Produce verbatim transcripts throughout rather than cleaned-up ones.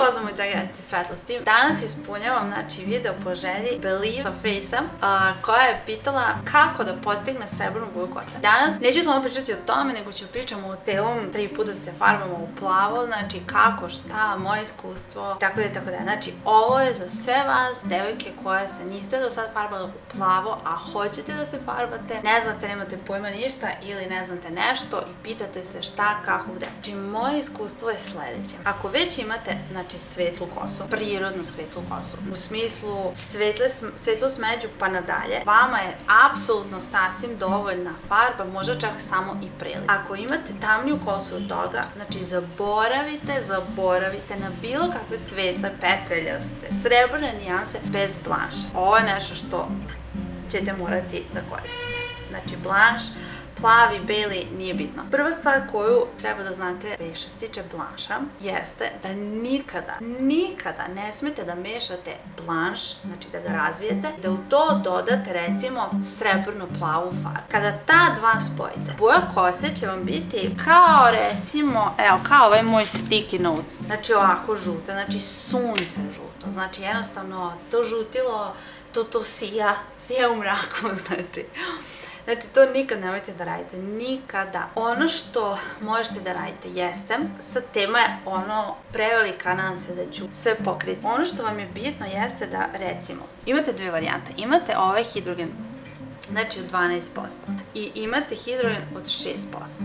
pozdrav moj dragi antisvetlosti. Danas ispunjavam znači, video po želji Believe Face-a koja je pitala kako da postigne srebrnu boju kose. Danas neću samo pričati o tome, nego ću pričamo o telom, tri puta se farbamo u plavo, znači kako, šta, moje iskustvo, tako da i tako da. Znači ovo je za sve vas, devojke koje se niste do sad farbale u plavo, a hoćete da se farbate, ne znate, nemate pojma ništa ili ne znate nešto i pitate se šta, kako, gde. Znači moje iskustvo je sledeće. Ako već imate, znači, svetlu kosu, prirodno svetlu kosu, u smislu svetlu smeđu pa nadalje, vama je apsolutno sasvim dovoljna farba, možda čak samo i priliv. Ako imate tamniju kosu od toga, znači zaboravite, zaboravite na bilo kakve svetle, pepeljaste, srebrne nijanse bez blanša. Ovo je nešto što ćete morati da koristite. Znači blanš, plavi, beli, nije bitno. Prva stvar koju treba da znate što se tiče blanša jeste da nikada, nikada ne smete da mešate blanš, znači da ga razvijete, da u to dodate recimo srebrnu plavu farbu. Kada ta dva spojite, boja kose će vam biti kao recimo, evo, kao ovaj moj sticky notes. Znači ovako žuta, znači sunce žuto, znači jednostavno to žutilo, to to sija, sija u mraku, znači. Znači, to nikad nemojte da radite, nikada. Ono što možete da radite jeste, sad tema je ono prevelika, nadam se da ću sve pokriti. Ono što vam je bitno jeste da, recimo, imate dve varijante. Imate ovaj hidrogen, znači od dvanaest posto i imate hidrogen od šest posto.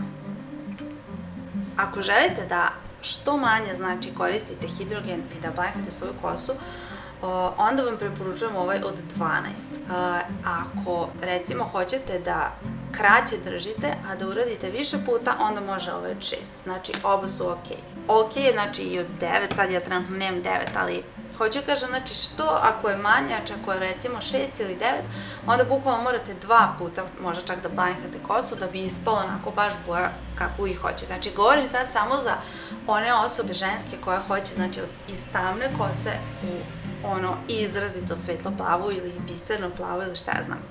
Ako želite da što manje, znači, koristite hidrogen i da blanjhate svoju kosu, onda vam preporučujem ovaj od dvanaest. Ako, recimo, hoćete da kraće držite, a da uradite više puta, onda može ovaj od šest. Znači, oba su ok. Ok je, znači, i od devet, sad ja trenutno nemam devet, ali hoću kažem, znači, što ako je manjač, ako je, recimo, šest ili devet, onda bukvalno morate dva puta, možda čak da blanjhate kosu, da bi ispalo onako baš boja kako ih hoće. Znači, govorim sad samo za one osobe ženske koje hoće, znači, iz tamne kose u ono izrazito svetlo plavu ili biserno plavu ili šta ja znam.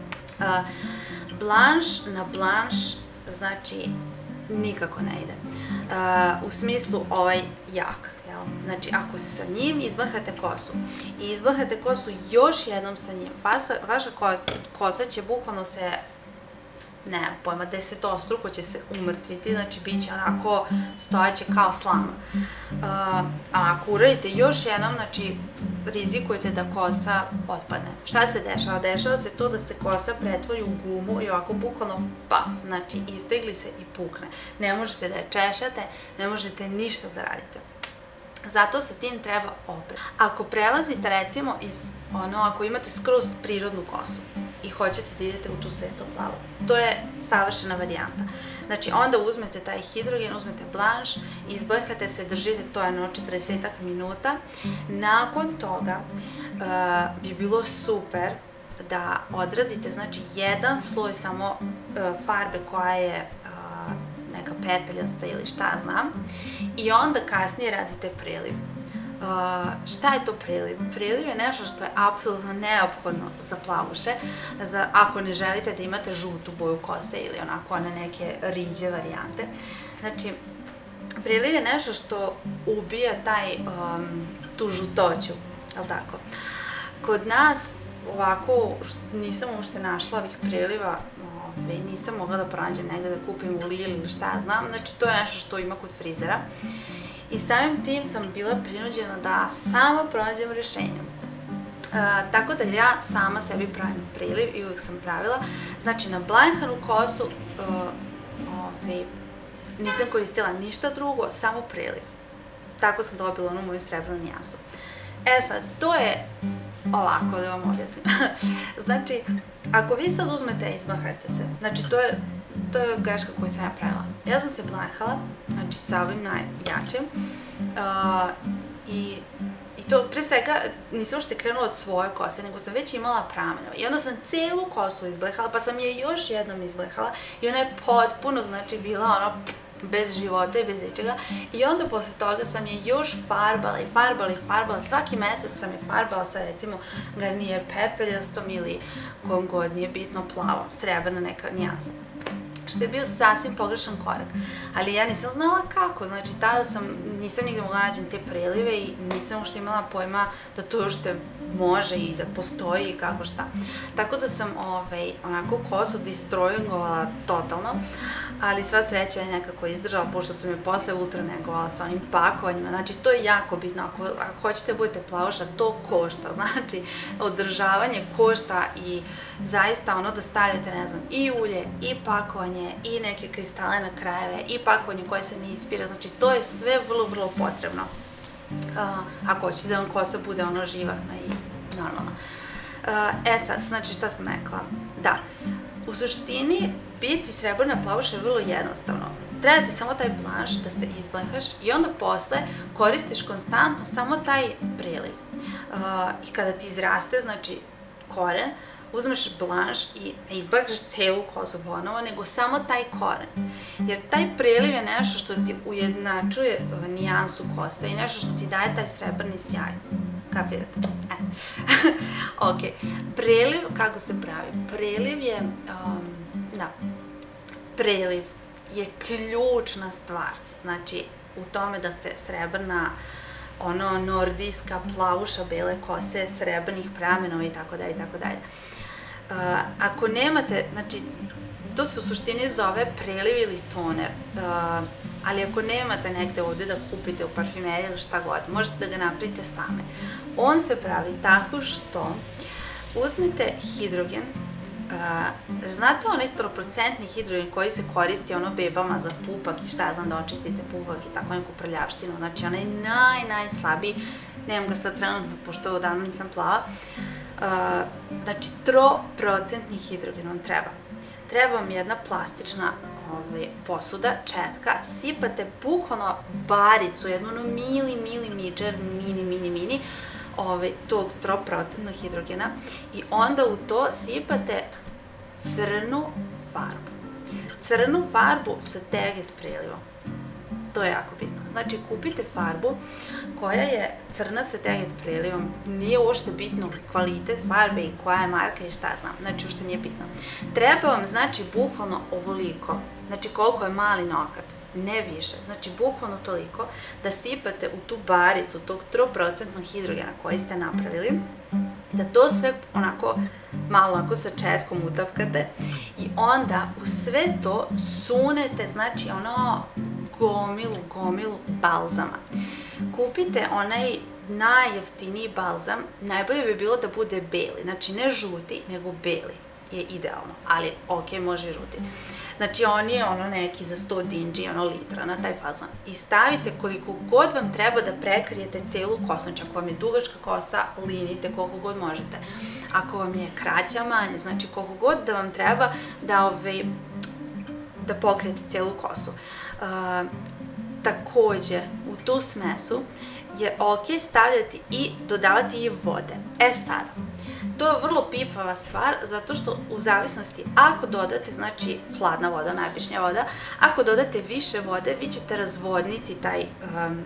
Blanš na blanš, znači, nikako ne ide. U smislu ovaj jak. Znači, ako sa njim izbahate kosu i izbahate kosu još jednom sa njim, vaša kosa će bukvalno se, ne pojma, desetostruko će se umrtviti, znači bit će onako stojaće kao slama. A ako uradite još jednom, znači rizikujete da kosa otpadne. Šta se dešava? Dešava se to da se kosa pretvori u gumu i ovako bukvalno paf, znači istegli se i pukne. Ne možete da je češate, ne možete ništa da radite. Zato sa tim treba opet. Ako prelazite recimo iz, ono, ako imate skroz prirodnu kosu i hoćete da idete u tu svetlo plavu, to je savršena varijanta. Znači onda uzmete taj hidrogen, uzmete blanš, izbojkate se, držite to jedno četrdesetak minuta. Nakon toga bi bilo super da odradite, znači, jedan sloj samo farbe koja je neka pepeljasta ili šta znam, i onda kasnije radite preliv. Šta je to preliv? Preliv je nešto što je apsolutno neophodno za plavuše, ako ne želite da imate žutu boju kose ili onako one neke riđe varijante. Znači, preliv je nešto što ubija tu žutoću, jel' tako? Kod nas, ovako, nisam uopšte našla ovih preliva, nisam mogla da pronađem negde da kupim u Lidl ili šta ja znam, znači to je nešto što ima kod frizera i samim tim sam bila prinuđena da sama pronađem rešenje. Tako da ja sama sebi pravim priliv i uvijek sam pravila, znači na blanjhanu kosu nisam koristila ništa drugo, samo priliv. Tako sam dobila onu moju srebrnu nijansu. E sad, to je ovako da vam objasnim. Znači, ako vi sad uzmete i izbahate se, znači to je to je greška koju sam ja pravila. Ja sam se blanjhala, znači sa ovim najjačim i to pre svega nisam uopšte krenula od svoje kose, nego sam već imala pramenove i onda sam celu kosu izblanjhala, pa sam je još jednom izblanjhala i ona je potpuno, znači, bila ono bez života i bez ničega i onda posle toga sam je još farbala i farbala i farbala, svaki mesec sam je farbala sa recimo garnijer pepeljastom ili kom god nije bitno plavom, srebrna neka nijansa. što je bio sasvim pogrešan korak. Ali ja nisam znala kako, znači tada sam, nisam nigde mogla nađem te prelive i nisam uopšte imala pojma da to uopšte može i da postoji i kako šta. Tako da sam ovaj, onako kosu destroyingovala totalno, ali sva sreća je nekako izdržala, pošto sam je posle ultra negovala sa onim pakovanjima. Znači, to je jako bitno. Ako, ako hoćete da budete plavuša, to košta. Znači, održavanje košta i zaista ono da stavljate, ne znam, i ulje, i pakovanje, i neke kristale na krajeve, i pakovanje koje se ne ispira. Znači, to je sve vrlo, vrlo potrebno. Uh, ako hoćete da vam kosa bude ono živahna i normalna. Uh, e sad, znači šta sam rekla? Da, u suštini biti srebrna plavuša je vrlo jednostavno. Treba ti samo taj blanš da se izblenkaš i onda posle koristiš konstantno samo taj preliv. Uh, I kada ti izraste, znači koren, uzmeš blanš i ne izblenkaš celu kosu ponovo, nego samo taj koren. Jer taj preliv je nešto što ti ujednačuje nijansu kose i nešto što ti daje taj srebrni sjaj. Kapirate? E. Ok. Preliv, kako se pravi? Preliv je, um, da, preliv je ključna stvar. Znači, u tome da ste srebrna, ono, nordijska plavuša, bele kose, srebrnih pramenova i tako dalje i tako dalje. Uh, ako nemate, znači, to se u suštini zove preliv ili toner, uh, ali ako nemate negde ovde da kupite u parfumeriji ili šta god, možete da ga napravite same. On se pravi tako što uzmete hidrogen, uh, znate onaj troprocentni hidrogen koji se koristi ono bebama za pupak i šta ja znam da očistite pupak i tako neku prljavštinu, znači onaj naj, najslabiji, nemam ga sad trenutno pošto odavno nisam plava, uh, znači troprocentni hidrogen vam treba. Treba vam jedna plastična ovaj, posuda, četka, sipate bukvalno baricu, jednu ono mili, mili miđer, mini, mini, mini, ovaj, tog troprocentnog hidrogena i onda u to sipate crnu farbu. Crnu farbu sa teget prelivom. To je jako bitno. Znači, kupite farbu koja je crna sa teget prelivom. Nije uopšte bitno kvalitet farbe i koja je marka i šta znam. Znači, uopšte nije bitno. Treba vam, znači, bukvalno ovoliko. Znači, koliko je mali nokat. Ne više. Znači, bukvalno toliko da sipate u tu baricu tog troprocentnog hidrogena koji ste napravili. Da to sve onako malo onako sa četkom utapkate i onda u sve to sunete, znači ono gomilu, gomilu balzama. Kupite onaj najjeftiniji balzam, najbolje bi bilo da bude beli, znači ne žuti, nego beli je idealno, ali ok, može i žuti. Znači on je ono neki za sto dinđi, ono litra na taj fazon. I stavite koliko god vam treba da prekrijete celu kosu, znači ako vam je dugačka kosa, linijte koliko god možete. Ako vam je kraća manje, znači koliko god da vam treba da, ove, da pokrijete celu kosu. Uh, takođe, u tu smesu je ok stavljati i dodavati i vode. E sada, to je vrlo pipava stvar, zato što u zavisnosti, ako dodate, znači hladna voda, najobičnija voda, ako dodate više vode, vi ćete razvodniti taj, um,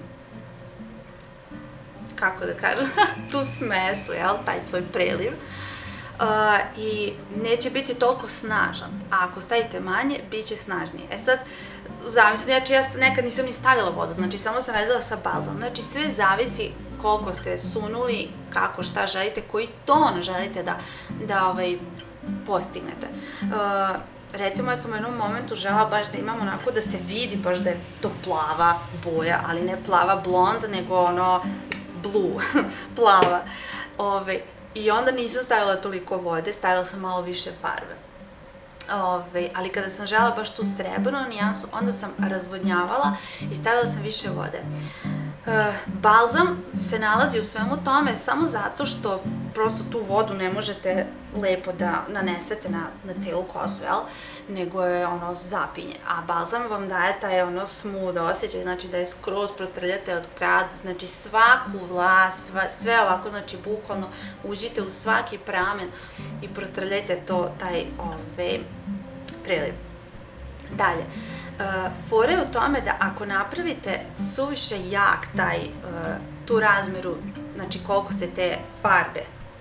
kako da kažem, tu smesu, jel, taj svoj preliv. Uh, i neće biti toliko snažan, a ako stavite manje, bit će snažnije. E sad, zavisno, znači ja nekad nisam ni stavljala vodu, znači samo sam radila sa balzamom, znači sve zavisi koliko ste sunuli, kako, šta želite, koji ton želite da, da ovaj, postignete. Uh, recimo, ja sam u jednom momentu žela baš da imam onako da se vidi baš da je to plava boja, ali ne plava blond, nego ono blue, plava. Ove, I onda nisam stavila toliko vode, stavila sam malo više farbe. Ove, ali kada sam žela baš tu srebrnu nijansu, onda sam razvodnjavala i stavila sam više vode. E, balzam se nalazi u svemu tome samo zato što prosto tu vodu ne možete lepo da nanesete na, na cijelu kosu, jel? Nego je ono zapinje. A balzam vam daje taj ono smooth osjećaj, znači da je skroz protrljate od kraja, znači svaku vlas, sva, sve ovako, znači bukvalno uđite u svaki pramen i protrljajte to, taj ove, preliv. Dalje. Uh, fora je u tome da ako napravite suviše jak taj, uh, tu razmeru, znači koliko ste te farbe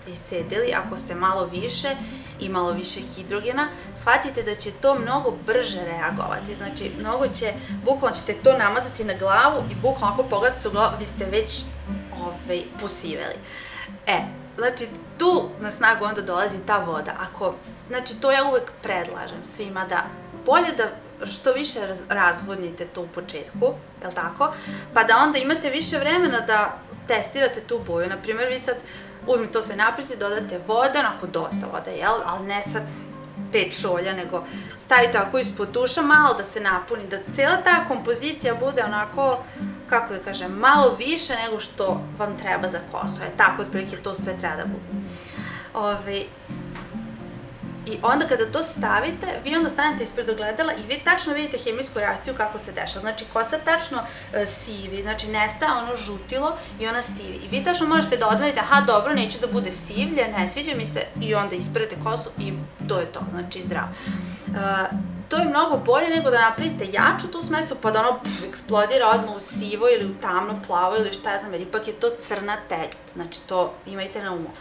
iscedili, ako ste malo više i malo više hidrogena, shvatite da će to mnogo brže reagovati. Znači, mnogo će, bukvalno ćete to namazati na glavu i bukvalno ako pogledate se u glavu, vi ste već ovaj, posiveli. E, znači, tu na snagu onda dolazi ta voda. Ako, znači, to ja uvek predlažem svima da bolje da što više razvodnite to u početku, jel tako? Pa da onda imate više vremena da testirate tu boju. Naprimjer, vi sad uzmite to sve napriti, dodate vode, onako dosta vode, jel? Ali ne sad pet šolja, nego stavite ovako ispod tuša malo da se napuni, da cijela ta kompozicija bude onako, kako da kažem, malo više nego što vam treba za kosu. E, tako otprilike to sve treba da bude. Ove, I onda kada to stavite, vi onda stanete ispred ogledala i vi tačno vidite hemijsku reakciju kako se dešava. Znači, kosa tačno sivi, znači nestaje ono žutilo i ona sivi. I vi tačno možete da odmerite, aha, dobro, neću da bude sivlje, ne sviđa mi se, i onda isperete kosu i to je to, znači zdravo. To je mnogo bolje nego da napravite jaču tu smesu pa da ono eksplodira odmah u sivo ili u tamno plavo ili šta ja znam, jer ipak je to crna teget. Znači, to imajte na umu.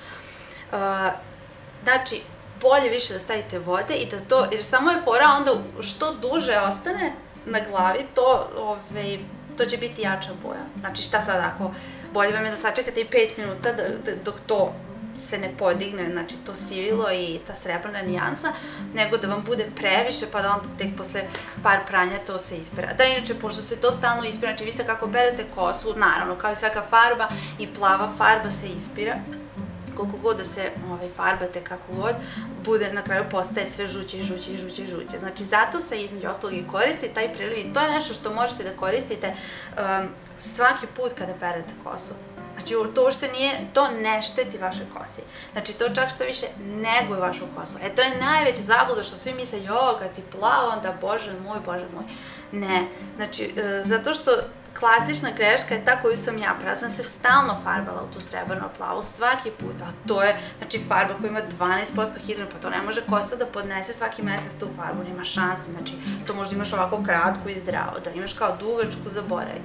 Znači, bolje više da stavite vode i da to, jer samo je fora onda što duže ostane na glavi, to, ove, to će biti jača boja. Znači šta sad ako, bolje vam je da sačekate i pet minuta da, da, dok to se ne podigne, znači to sivilo i ta srebrna nijansa, nego da vam bude previše pa da onda tek posle par pranja to se ispera. Da, inače, pošto se to stalno ispira, znači vi sad kako perete kosu, naravno, kao i svaka farba, i plava farba se ispira, koliko god da se ovaj, farbate, kako god, bude, na kraju postaje sve žuće, žuće, žuće, žuće. Znači, zato se između ostalog i koristi taj priliv i to je nešto što možete da koristite um, svaki put kada perete kosu. Znači, to uopšte nije, to ne šteti vašoj kosi. Znači, to čak što više neguje vašu kosu. E, to je najveća zabluda što svi misle, jo, kad si plava, onda, bože moj, bože moj. Ne, znači, zato što klasična greška je ta koju sam ja pravila. Ja sam se stalno farbala u tu srebrno plavu, svaki put, a to je, znači, farba koja ima dvanaest posto hidrogena, pa to ne može kosa da podnese svaki mesec tu farbu, nema šanse, znači, to možda imaš ovako kratko i zdravo, da imaš kao dugačku, zaboravi.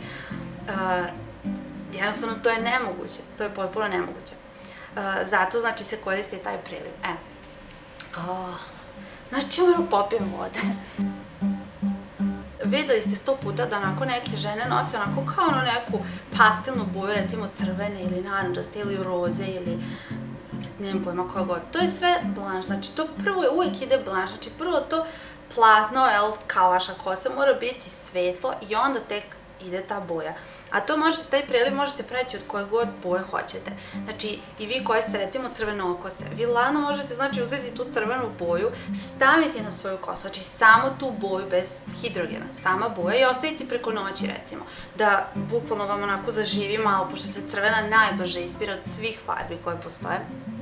Jednostavno, to je nemoguće, to je potpuno nemoguće. Zato, znači, se koristi taj priliv. E, znači, moram popijem vode. Videli ste sto puta da onako neke žene nose onako kao ono neku pastelnu boju, recimo crvene ili naranđaste ili roze ili nemam pojma koja god. To je sve blanš, znači to prvo uvek ide blanš, znači prvo to platno, kao vaša kosa, mora biti svetlo i onda tek ide ta boja. A to možete, taj preliv možete praviti od koje god boje hoćete. Znači, i vi koji ste recimo crvenokose, vi lano možete, znači, uzeti tu crvenu boju, staviti na svoju kosu, znači samo tu boju bez hidrogena, sama boja i ostaviti preko noći, recimo, da bukvalno vam onako zaživi malo, pošto se crvena najbrže ispira od svih farbi koje postoje.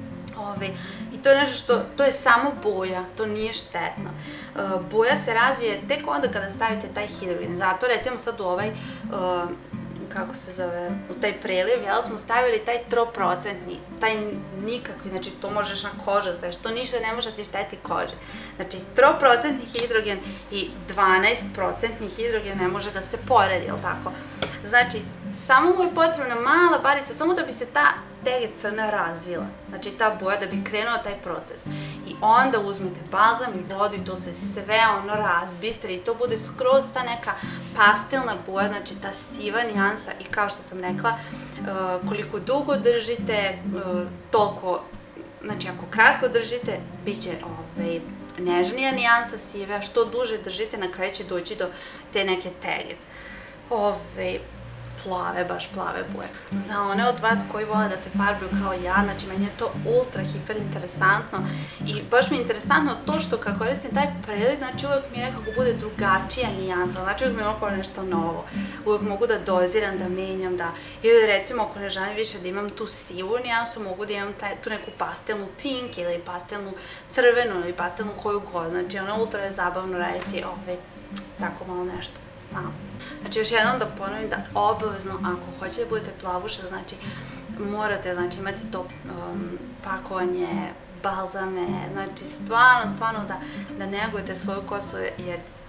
I to je nešto što, to je samo boja, to nije štetno. Boja se razvije tek onda kada stavite taj hidrogen. Zato recimo sad u ovaj, kako se zove, u taj preliv, jel, smo stavili taj troprocentni, taj nikakvi, znači to možeš na kožu staviti, to ništa ne može ti šteti koži. Znači troprocentni hidrogen i dvanaest procentni hidrogen ne može da se poredi, jel tako? Znači, samo mu je potrebna mala barica, samo da bi se ta teget crna razvila, znači ta boja, da bi krenuo taj proces. I onda uzmete balzam i vodu i to se sve ono razbistri i to bude skroz ta neka pastelna boja, znači ta siva nijansa i kao što sam rekla, koliko dugo držite, toliko, znači ako kratko držite, bit će nežnija nijansa sive, a što duže držite, na kraju će doći do te neke teget. Ove, plave, baš plave boje. Za one od vas koji vole da se farbaju kao ja, znači meni je to ultra, hiper interesantno i baš mi je interesantno to što kad koristim taj preliv, znači uvek mi nekako bude drugačija nijansa, znači uvek mi je ono nešto novo. Uvek mogu da doziram, da menjam, da, ili recimo ako ne želim više da imam tu sivu nijansu, mogu da imam tu neku pastelnu pink ili pastelnu crvenu ili pastelnu koju god, znači ono ultra je zabavno raditi tako malo nešto samo. Znači, još jednom da ponovim da obavezno, ako hoćete da budete plavuša, znači, morate imati to pakovanje, balzame, znači, stvarno, stvarno da negujete svoju kosu, jer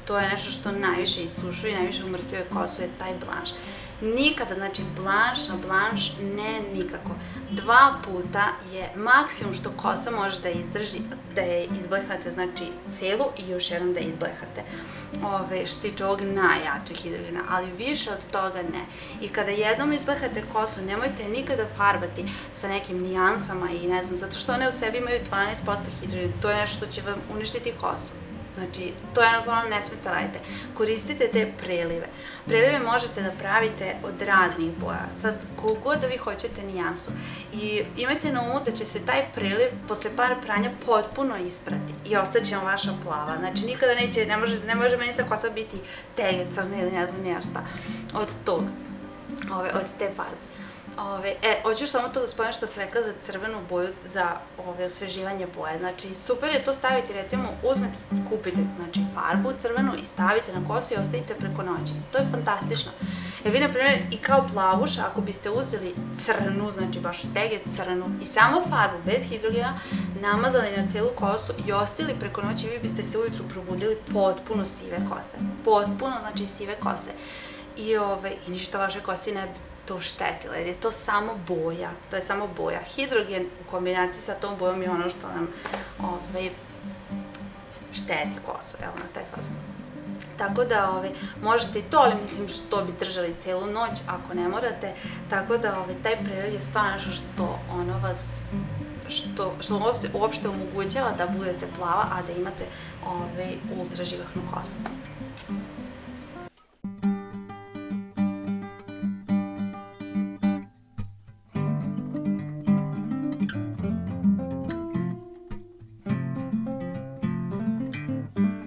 to je nešto što najviše isušuje i najviše umrtvljuje kosu, je taj blanš. Nikada, znači blanš na blanš, ne nikako. Dva puta je maksimum što kosa može da izdrži, da je izblehate, znači celu i još jednom da je izblehate. Ove, što tiče ovog najjačeg hidrogena, ali više od toga ne. I kada jednom izblehate kosu, nemojte nikada farbati sa nekim nijansama i ne znam, zato što one u sebi imaju dvanaest posto hidrogena, to je nešto što će vam uništiti kosu. Znači, to jednostavno ne smete radite. Koristite te prelive. Prelive možete da pravite od raznih boja. Sad, kogod da vi hoćete nijansu. I imajte na umu da će se taj preliv posle par pranja potpuno isprati i ostaće vam vaša plava. Znači, nikada neće, ne može, ne može meni sa kosa biti tege crne ili ne znam nija šta od tog, ove, od te farbe. Ove, e, hoću još samo to da spomenu što sam rekla za crvenu boju, za ove, osveživanje boje. Znači, super je to staviti, recimo, uzmete, kupite znači, farbu crvenu i stavite na kosu i ostavite preko noći. To je fantastično. Jer vi, na primjer, i kao plavuša, ako biste uzeli crnu, znači baš tege crnu, i samo farbu, bez hidrogena, namazali na celu kosu i ostavili preko noći, vi biste se ujutru probudili potpuno sive kose. Potpuno, znači, sive kose. I, ove, i ništa vaše kosi ne bi to štetilo, jer je to samo boja, to je samo boja. Hidrogen u kombinaciji sa tom bojom je ono što nam ove, šteti kosu, evo, na taj fazon. Tako da ove, možete i to, ali mislim što bi držali celu noć ako ne morate, tako da ove, taj preliv je stvarno nešto što ono vas što, što uopšte omogućava da budete plava, a da imate ove, ultra živahnu kosu.